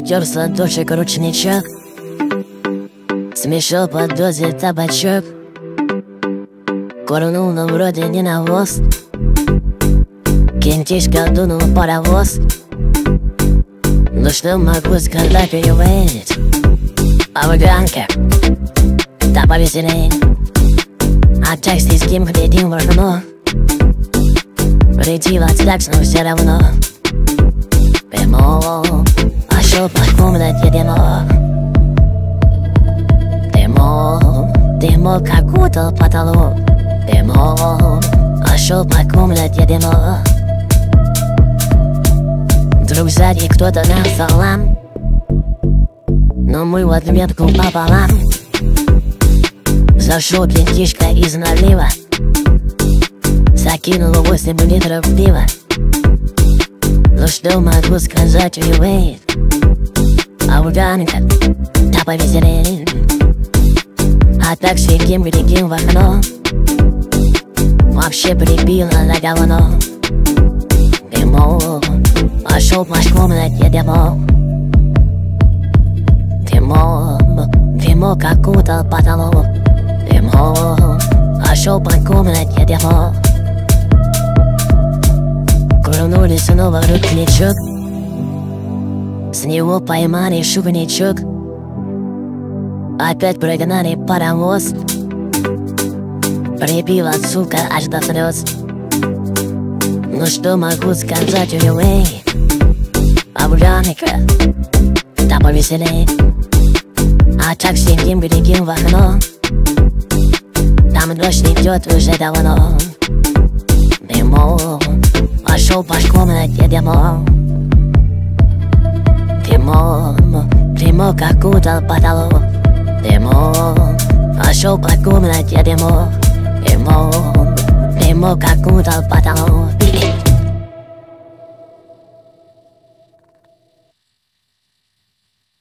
Натер с ладошек ручничок, смешал под дозе табачок, курнул, но вроде не навоз. Кентишка дунул паровоз. Ну что могу сказать, переведь? Афганка, да повеселей. А тексты с кем глядим в окно. Прийти в отстакс, но все равно. Демо, а шел по комнате демо. Демо, как утал потолок. Демо, а шел по комнате демо. Вдруг сзади кто-то дал салам, но мы в отметку пополам. Зашел кентишка из налива, закинул 8 литров пива. Ну что могу сказать, уивейт? Афганка, да повеселей. А так сидим, глядим в окно. Вообще прибило на говно. Демо, пошел по комнате демо. Демо, как утал потолок. Демо, пошел по комнате демо. Курнули снова ручничок, с него поймали шубничок. Опять прогнали паровоз, прибила, сука, аж до слез. Ну что могу сказать, уивей? Афганка, да повеселей. А так сидим, глядим в окно. Там дождь идет уже давно. Демо, пошел по комнате демо. Демо, как утал потолок. Демо, пошел по комнате демо. Демо, как утал потолок.